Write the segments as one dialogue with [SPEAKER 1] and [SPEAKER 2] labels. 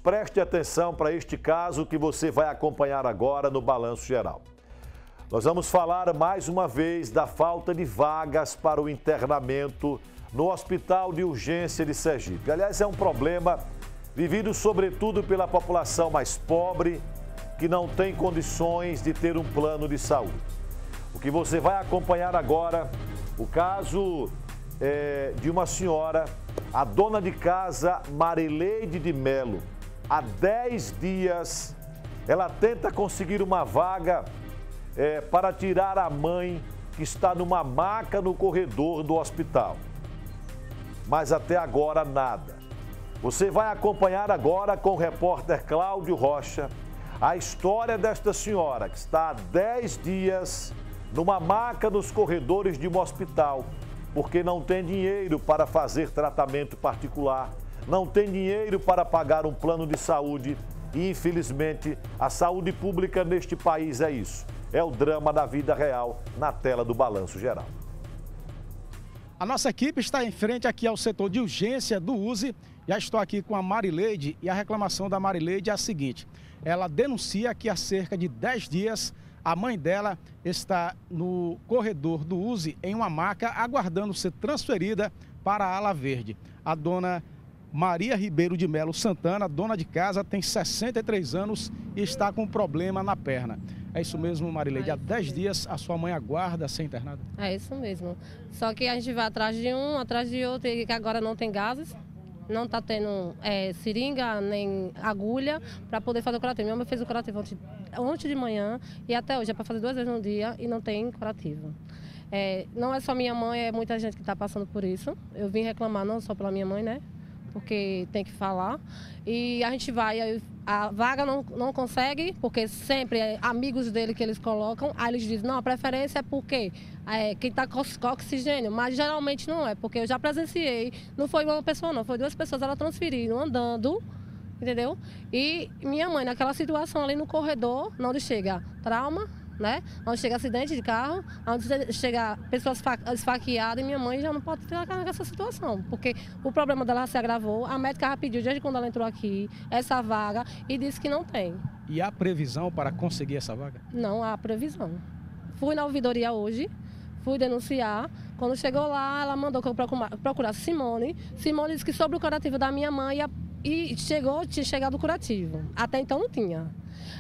[SPEAKER 1] preste atenção para este caso que você vai acompanhar agora no Balanço Geral. Nós vamos falar mais uma vez da falta de vagas para o internamento no Hospital de Urgência de Sergipe. Aliás, é um problema vivido sobretudo pela população mais pobre, que não tem condições de ter um plano de saúde. O que você vai acompanhar agora, o caso de uma senhora, a dona de casa Marileide de Melo. Há 10 dias, ela tenta conseguir uma vaga para tirar a mãe que está numa maca no corredor do hospital. Mas até agora nada. Você vai acompanhar agora com o repórter Cláudio Rocha a história desta senhora que está há 10 dias numa maca nos corredores de um hospital, porque não tem dinheiro para fazer tratamento particular, não tem dinheiro para pagar um plano de saúde e, infelizmente, a saúde pública neste país é isso. É o drama da vida real na tela do Balanço Geral.
[SPEAKER 2] A nossa equipe está em frente aqui ao setor de urgência do USE. Já estou aqui com a Marileide e a reclamação da Marileide é a seguinte. Ela denuncia que há cerca de 10 dias a mãe dela está no corredor do USE em uma maca aguardando ser transferida para a ala verde. A dona Maria Ribeiro de Melo Santana, dona de casa, tem 63 anos e está com problema na perna. É isso mesmo, Marileide? Há 10 dias a sua mãe aguarda ser internada?
[SPEAKER 3] É isso mesmo. Só que a gente vai atrás de um, atrás de outro, e que agora não tem gases, não está tendo seringa nem agulha para poder fazer o curativo. Minha mãe fez o curativo ontem de manhã e até hoje é para fazer 2 vezes no dia e não tem curativo. Não é só minha mãe, é muita gente que está passando por isso. Eu vim reclamar não só pela minha mãe, né? Porque tem que falar. E a gente vai, a vaga não consegue, porque sempre é amigos dele que eles colocam. Aí eles dizem, não, a preferência é porque quem está com oxigênio, mas geralmente não é, porque eu já presenciei, não foi uma pessoa não, foi 2 pessoas, ela transferiram andando, entendeu? E minha mãe naquela situação ali no corredor, onde chega trauma, né? Onde chega acidente de carro, onde chega pessoas esfaqueadas, e minha mãe já não pode ficar nessa situação, porque o problema dela se agravou. A médica já pediu desde quando ela entrou aqui essa vaga e disse que não tem.
[SPEAKER 2] E há previsão para conseguir essa vaga?
[SPEAKER 3] Não há previsão. Fui na ouvidoria hoje, fui denunciar. Quando chegou lá, ela mandou que eu procurasse Simone. Simone disse que sobre o curativo da minha mãe tinha chegado o curativo. Até então não tinha.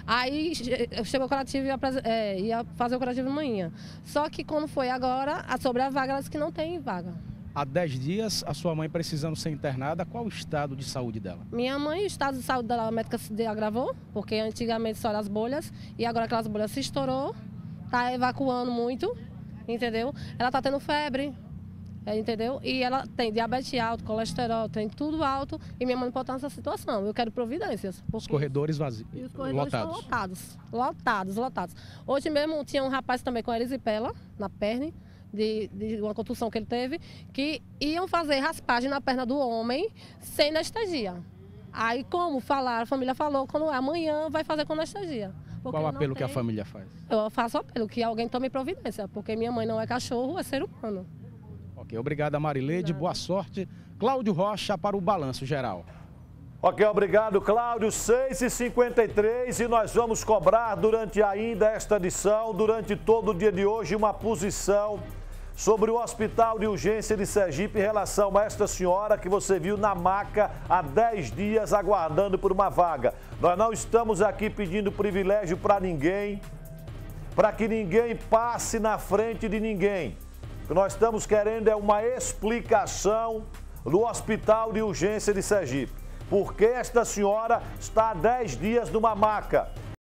[SPEAKER 3] Aí chegou o curativo e ia fazer o curativo amanhã. Só que quando foi agora, sobre a vaga, ela disse que não tem vaga.
[SPEAKER 2] Há 10 dias, a sua mãe precisando ser internada, qual o estado de saúde dela?
[SPEAKER 3] Minha mãe, o estado de saúde dela, a médica se agravou, porque antigamente só eram as bolhas, e agora aquelas bolhas se estourou, tá evacuando muito, entendeu? Ela tá tendo febre. Entendeu? E ela tem diabetes alto, colesterol, tem tudo alto e minha mãe não pode estar nessa situação. Eu quero providências.
[SPEAKER 2] Os corredores vazios,
[SPEAKER 3] e os corredores estão lotados. Hoje mesmo tinha um rapaz também com erisipela na perna, de uma contusão que ele teve, que iam fazer raspagem na perna do homem sem anestesia. Aí como falaram, a família falou, quando amanhã vai fazer com anestesia.
[SPEAKER 2] Qual o apelo que a família faz?
[SPEAKER 3] Eu faço apelo que alguém tome providência, porque minha mãe não é cachorro, é ser humano.
[SPEAKER 2] Ok, obrigado, Marileide. Boa sorte. Cláudio Rocha para o Balanço Geral.
[SPEAKER 1] Ok, obrigado, Cláudio. 6h53 e nós vamos cobrar durante ainda esta edição, durante todo o dia de hoje, uma posição sobre o Hospital de Urgência de Sergipe em relação a esta senhora que você viu na maca há 10 dias aguardando por uma vaga. Nós não estamos aqui pedindo privilégio para ninguém, para que ninguém passe na frente de ninguém. O que nós estamos querendo é uma explicação do Hospital de Urgência de Sergipe. Por que esta senhora está há 10 dias numa maca?